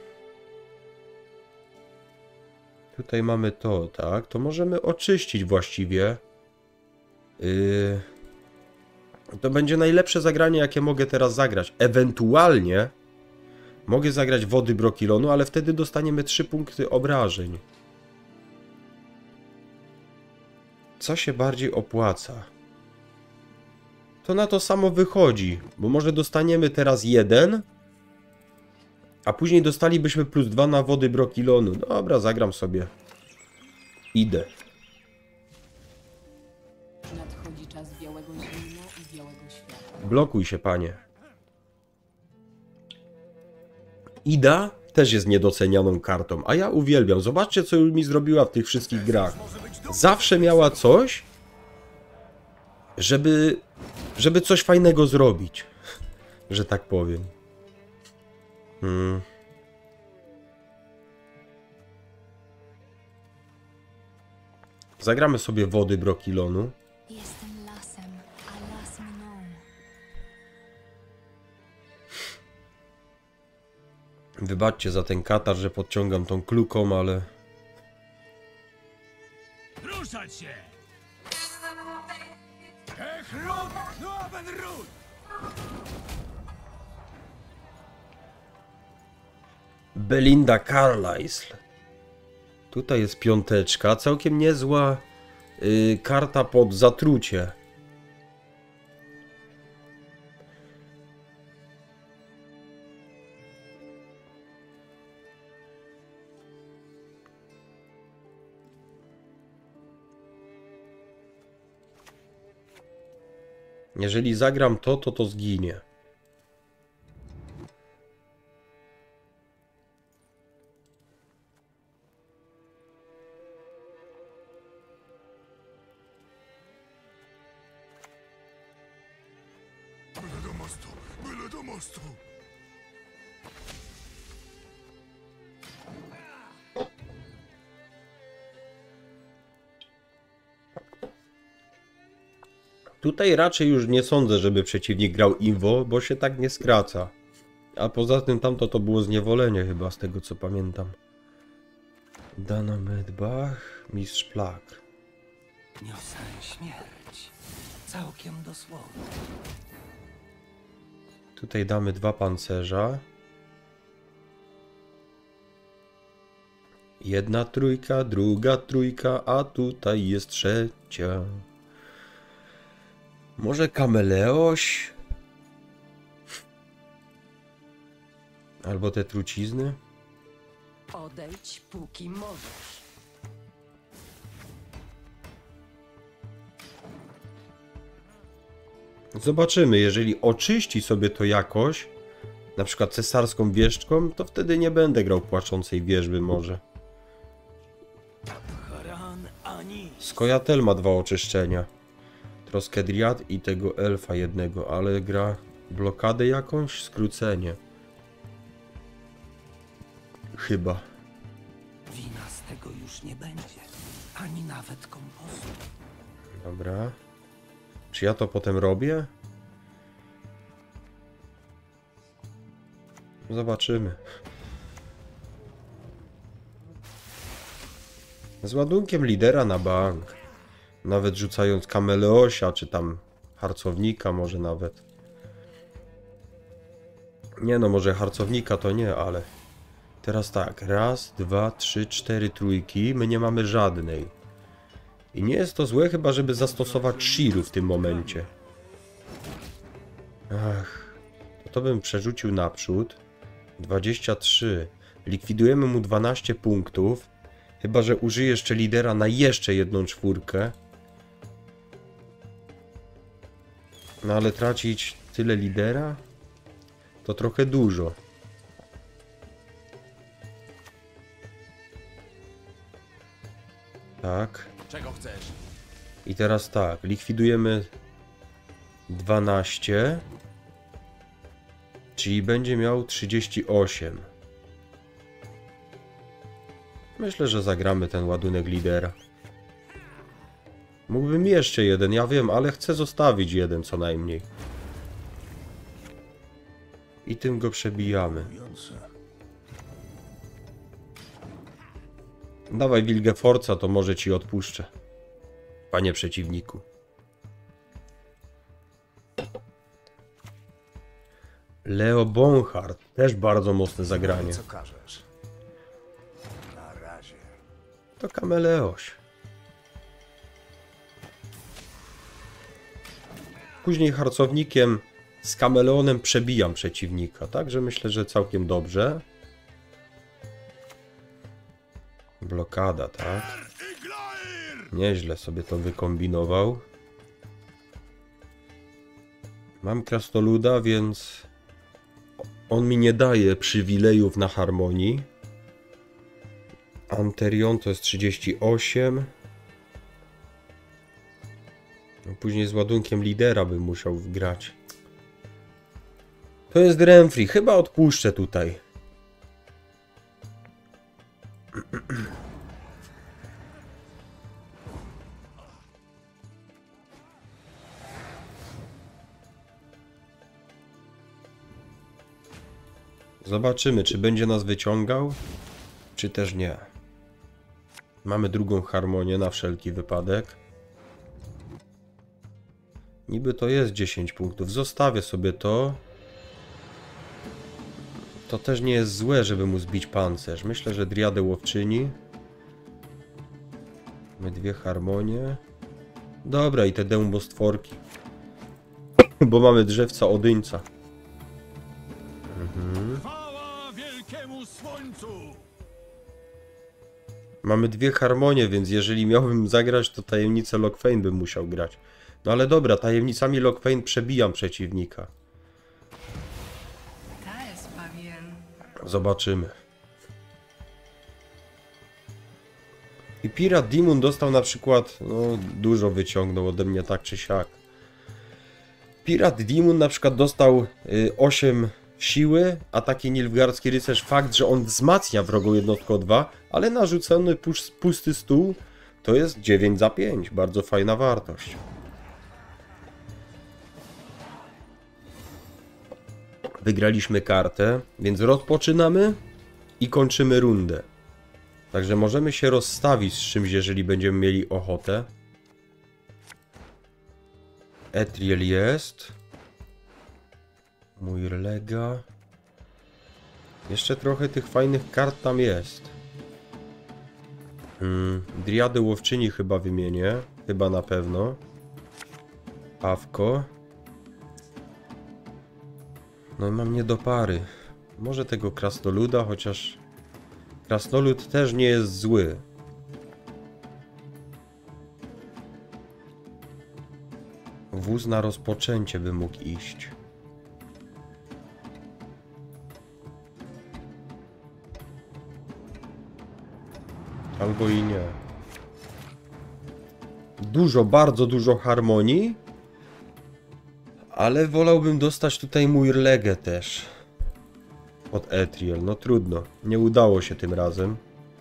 Tutaj mamy to, tak? To możemy oczyścić właściwie. Yy... To będzie najlepsze zagranie, jakie mogę teraz zagrać. Ewentualnie mogę zagrać wody Brokilonu, ale wtedy dostaniemy trzy punkty obrażeń. Co się bardziej opłaca? To na to samo wychodzi, bo może dostaniemy teraz jeden, a później dostalibyśmy plus dwa na wody Brokilonu. Dobra, zagram sobie. Idę. Nadchodzi czas białego zimna i białego światła. Blokuj się, panie. Ida też jest niedocenianą kartą, a ja uwielbiam. Zobaczcie, co mi zrobiła w tych wszystkich grach. Zawsze miała coś, żeby, żeby coś fajnego zrobić. Że tak powiem. Hmm. Zagramy sobie wody Brokilonu. Jestem lasem, a las mną. Wybaczcie za ten katar, że podciągam tą kluką, ale... Ruszać się! Ech, ród! Nowen ród! Belinda Carlisle. Tutaj jest piąteczka, całkiem niezła yy, karta pod zatrucie. Jeżeli zagram to, to to zginie. Byle do mostu, byle do mostu. Tutaj raczej już nie sądzę, żeby przeciwnik grał Invo, bo się tak nie skraca. A poza tym tamto to było zniewolenie chyba, z tego co pamiętam. Dana Medbach, Mistrz Plag. Niosę śmierć. Całkiem dosłownie. Tutaj damy dwa pancerza. Jedna trójka, druga trójka, a tutaj jest trzecia. Może Kameleoś? Albo te trucizny? Odejdź, póki możesz. Zobaczymy, jeżeli oczyści sobie to jakoś, na przykład cesarską wieszczką, to wtedy nie będę grał płaczącej wierzby może. Haran ani. Skojatel ma dwa oczyszczenia. Troskę Driad i tego elfa jednego, ale gra blokadę jakąś? Skrócenie. Chyba. Wina z tego już nie będzie. Ani nawet kompostu. Dobra. Czy ja to potem robię? Zobaczymy. Z ładunkiem lidera na bank. Nawet rzucając kameleosia, czy tam harcownika może nawet. Nie no, może harcownika to nie, ale... Teraz tak, raz, dwa, trzy, cztery trójki. My nie mamy żadnej. I nie jest to złe chyba, żeby zastosować Shiru w tym momencie. Ach, to, to bym przerzucił naprzód. dwadzieścia trzy. Likwidujemy mu dwanaście punktów. Chyba że użyję jeszcze lidera na jeszcze jedną czwórkę. No ale tracić tyle lidera? To trochę dużo. Tak. Czego chcesz? I teraz tak, likwidujemy dwanaście. Czyli będzie miał trzydzieści osiem. Myślę, że zagramy ten ładunek lidera. Mógłbym jeszcze jeden, ja wiem, ale chcę zostawić jeden co najmniej. I tym go przebijamy. Dawaj Wilgefortza, to może ci odpuszczę. Panie przeciwniku. Leo Bonhart. Też bardzo mocne zagranie. Co każesz? Na razie. To kameleoś. Później harcownikiem z kameleonem przebijam przeciwnika. Także myślę, że całkiem dobrze. Blokada, tak? Nieźle sobie to wykombinował. Mam krasnoluda, więc on mi nie daje przywilejów na harmonii. Anterion to jest trzydzieści osiem. Później z ładunkiem lidera bym musiał grać. To jest Renfri. Chyba odpuszczę tutaj. Zobaczymy, czy będzie nas wyciągał, czy też nie. Mamy drugą harmonię na wszelki wypadek. Niby to jest dziesięć punktów. Zostawię sobie to. To też nie jest złe, żeby mu zbić pancerz. Myślę, że Driadę Łowczyni. Mamy dwie harmonie. Dobra, i te dębostworki. Bo mamy drzewca Odyńca. Mhm. Chwała wielkiemu słońcu! Mamy dwie harmonie, więc jeżeli miałbym zagrać, to tajemnicę Locthwain bym musiał grać. No ale dobra, tajemnicami Locthwain przebijam przeciwnika. Zobaczymy. I Pirat Demon dostał na przykład, no dużo wyciągnął ode mnie tak czy siak. Pirat Demon na przykład dostał y, osiem siły, a taki Nilfgaardzki rycerz, fakt, że on wzmacnia wrogą jednostkę o dwa, ale narzucony pusty stół to jest dziewięć za pięć. Bardzo fajna wartość. Wygraliśmy kartę, więc rozpoczynamy i kończymy rundę. Także możemy się rozstawić z czymś, jeżeli będziemy mieli ochotę. Etriel jest. Mój Relega. Jeszcze trochę tych fajnych kart tam jest. Hmm, Driady Łowczyni chyba wymienię. Chyba na pewno. Pawko. No i mam nie do pary. Może tego krasnoluda, chociaż krasnolud też nie jest zły. Wóz na rozpoczęcie by mógł iść. Albo i nie. Dużo, bardzo dużo harmonii. Ale wolałbym dostać tutaj mój legę też. Od Etriel. No trudno. Nie udało się tym razem.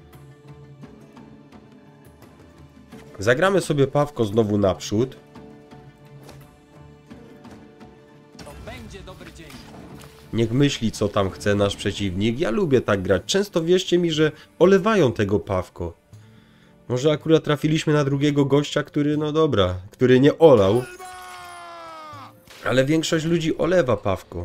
Zagramy sobie Pawko znowu naprzód. Niech myśli, co tam chce nasz przeciwnik. Ja lubię tak grać. Często wierzcie mi, że olewają tego Pawko. Może akurat trafiliśmy na drugiego gościa, który, no dobra, który nie olał. Ale większość ludzi olewa Pawko.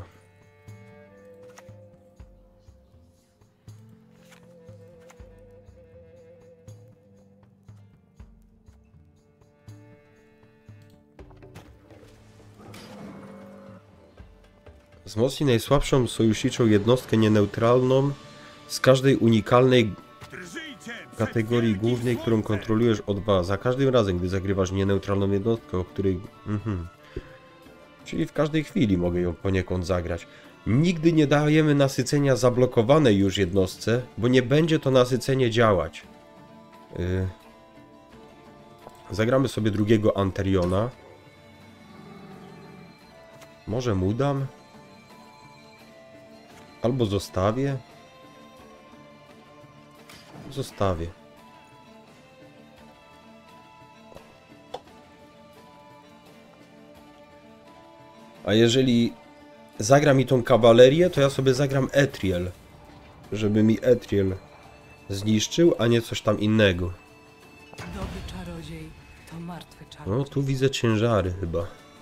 Wzmocnij najsłabszą sojuszniczą jednostkę nieneutralną z każdej unikalnej kategorii głównej, którą kontrolujesz o dwa. Za każdym razem, gdy zagrywasz nieneutralną jednostkę, o której... Mhm. Czyli w każdej chwili mogę ją poniekąd zagrać. Nigdy nie dajemy nasycenia zablokowanej już jednostce, bo nie będzie to nasycenie działać. Yy. Zagramy sobie drugiego Anteriona. Może mu dam? Albo zostawię? Zostawię. A jeżeli zagra mi tą kawalerię, to ja sobie zagram Etriel. Żeby mi Etriel zniszczył, a nie coś tam innego. Dobry czarodziej to martwy czarodziej. No, tu widzę ciężary chyba.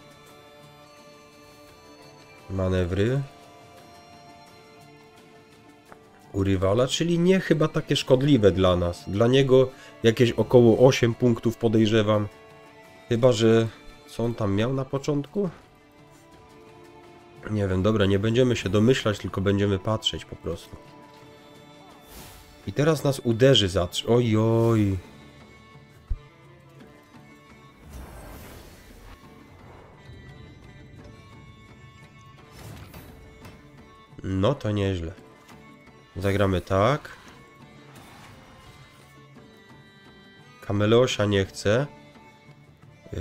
Manewry. U rywala, czyli nie chyba takie szkodliwe dla nas. Dla niego jakieś około osiem punktów podejrzewam. Chyba, że... Co on tam miał na początku? Nie wiem, dobra, nie będziemy się domyślać, tylko będziemy patrzeć po prostu. I teraz nas uderzy za trzy. Oj, oj. No to nieźle. Zagramy tak. Kameleosia nie chce. Yy.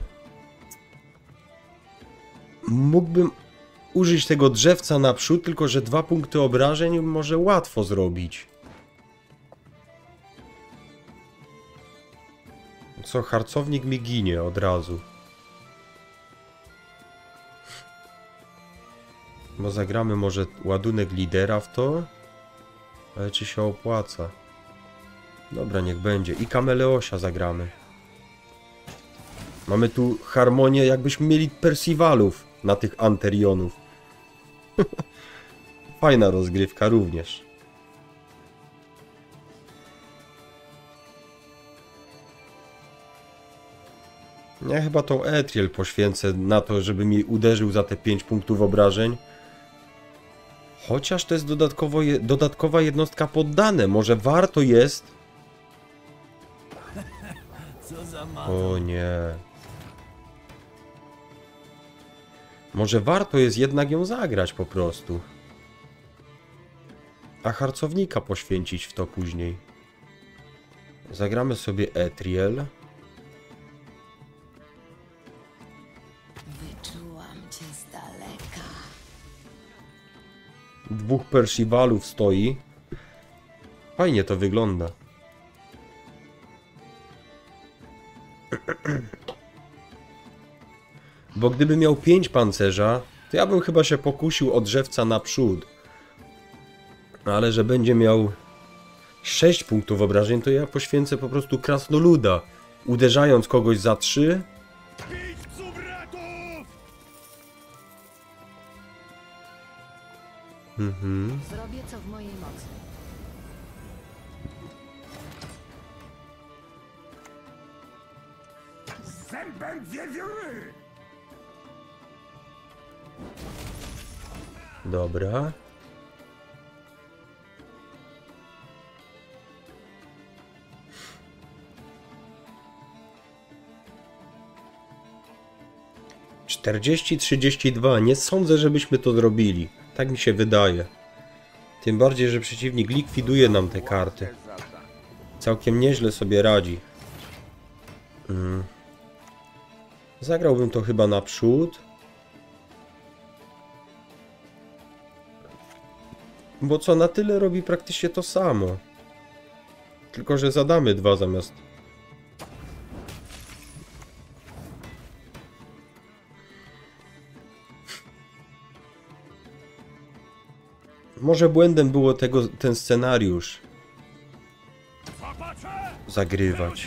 Mógłbym użyć tego drzewca naprzód, tylko że dwa punkty obrażeń może łatwo zrobić. Co, harcownik mi ginie od razu. Bo zagramy może ładunek lidera w to. Ale czy się opłaca? Dobra, niech będzie. I Kameleosia zagramy. Mamy tu harmonię, jakbyśmy mieli Percivalów na tych Anterionów. Fajna rozgrywka również. Ja chyba tą Etriel poświęcę na to, żeby mi uderzył za te pięć punktów obrażeń. Chociaż to jest dodatkowo je, dodatkowa jednostka poddane. Może warto jest... O nie. Może warto jest jednak ją zagrać po prostu. A harcownika poświęcić w to później. Zagramy sobie Etriel. Wyczułam cię z daleka. Dwóch Percivalów stoi. Fajnie to wygląda. Bo gdyby miał pięć pancerza, to ja bym chyba się pokusił o drzewca naprzód. Ale że będzie miał sześć punktów obrażeń, to ja poświęcę po prostu krasnoluda, uderzając kogoś za trzy. Mhm. Zrobię co w mojej mocy. Zębem wiewióry! Dobra. czterdzieści trzydzieści dwa. Nie sądzę, żebyśmy to zrobili. Tak mi się wydaje. Tym bardziej, że przeciwnik likwiduje nam te karty. Całkiem nieźle sobie radzi. Hmm. Zagrałbym to chyba naprzód. Bo co, na tyle robi praktycznie to samo. Tylko że zadamy dwa zamiast. Może błędem było tego, ten scenariusz zagrywać.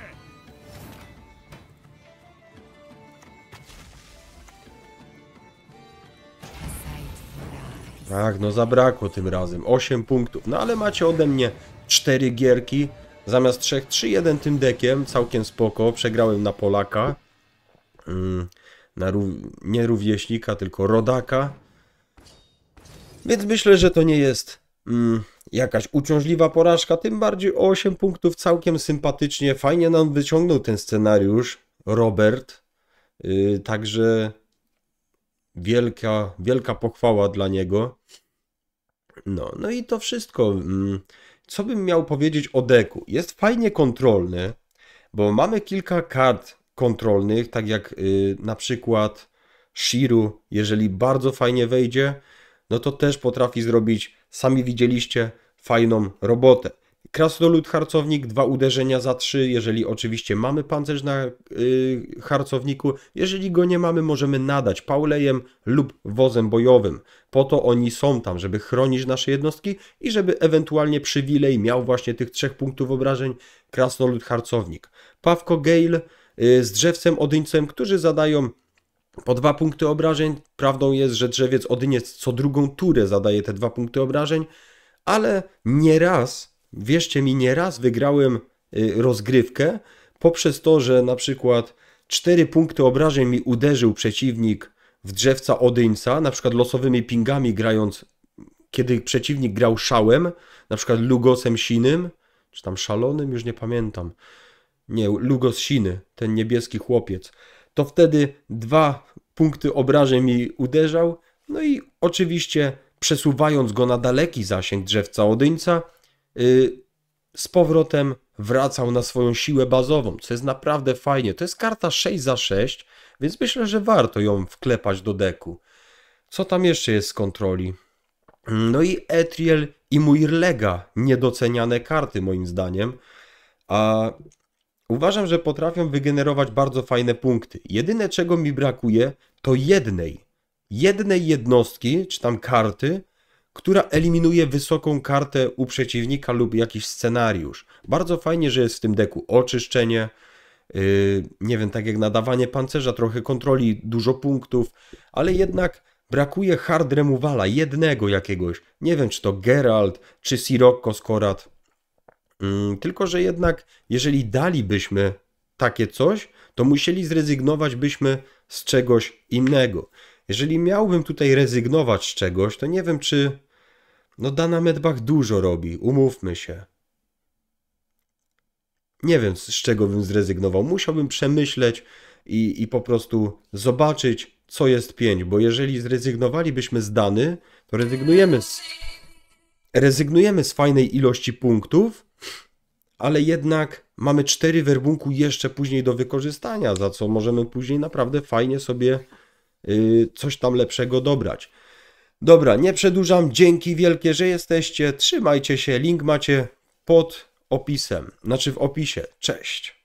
Tak, no zabrakło tym razem. osiem punktów. No ale macie ode mnie cztery gierki. Zamiast trzech, trzy jeden tym dekiem. Całkiem spoko. Przegrałem na Polaka. Mm, na rów... Nie rówieśnika, tylko rodaka. Więc myślę, że to nie jest mm, jakaś uciążliwa porażka. Tym bardziej osiem punktów całkiem sympatycznie. Fajnie nam wyciągnął ten scenariusz Robert. Yy, także wielka, wielka pochwała dla niego. No, no i to wszystko. Co bym miał powiedzieć o deku? Jest fajnie kontrolny, bo mamy kilka kart kontrolnych, tak jak yy, na przykład Shiru, jeżeli bardzo fajnie wejdzie, no to też potrafi zrobić, sami widzieliście, fajną robotę. Krasnolud harcownik, dwa uderzenia za trzy, jeżeli oczywiście mamy pancerz na yy, harcowniku. Jeżeli go nie mamy, możemy nadać paulejem lub wozem bojowym. Po to oni są tam, żeby chronić nasze jednostki i żeby ewentualnie przywilej miał właśnie tych trzech punktów obrażeń krasnolud harcownik. Pawko Gale yy, z drzewcem odyńcem, którzy zadają po dwa punkty obrażeń. Prawdą jest, że drzewiec odyniec co drugą turę zadaje te dwa punkty obrażeń, ale nieraz, wierzcie mi, nieraz wygrałem rozgrywkę poprzez to, że na przykład cztery punkty obrażeń mi uderzył przeciwnik w drzewca odyńca, na przykład losowymi pingami grając, kiedy przeciwnik grał szałem, na przykład Lugosem sinym, czy tam szalonym, już nie pamiętam. Nie, Lugos siny, ten niebieski chłopiec. To wtedy dwa punkty obrażeń mi uderzał, no i oczywiście przesuwając go na daleki zasięg drzewca odyńca, yy, z powrotem wracał na swoją siłę bazową, co jest naprawdę fajnie. To jest karta sześć za sześć, więc myślę, że warto ją wklepać do deku. Co tam jeszcze jest z kontroli? No i Etriel i Muirlega, niedoceniane karty moim zdaniem, a uważam, że potrafią wygenerować bardzo fajne punkty. Jedyne, czego mi brakuje, to jednej, jednej jednostki, czy tam karty, która eliminuje wysoką kartę u przeciwnika lub jakiś scenariusz. Bardzo fajnie, że jest w tym deku oczyszczenie, yy, nie wiem, tak jak nadawanie pancerza, trochę kontroli, dużo punktów, ale jednak brakuje hard removala, jednego jakiegoś. Nie wiem, czy to Geralt, czy Sirocco Skorat. Yy, tylko, że jednak, jeżeli dalibyśmy takie coś, to musieli zrezygnować byśmy z czegoś innego. Jeżeli miałbym tutaj rezygnować z czegoś, to nie wiem, czy... No Dana Medbach dużo robi, umówmy się. Nie wiem, z czego bym zrezygnował. Musiałbym przemyśleć i, i po prostu zobaczyć, co jest pięć, bo jeżeli zrezygnowalibyśmy z Dany, to rezygnujemy z, rezygnujemy z fajnej ilości punktów, ale jednak mamy cztery werbunku jeszcze później do wykorzystania, za co możemy później naprawdę fajnie sobie yy, coś tam lepszego dobrać. Dobra, nie przedłużam, dzięki wielkie, że jesteście, trzymajcie się, link macie pod opisem, znaczy w opisie, cześć.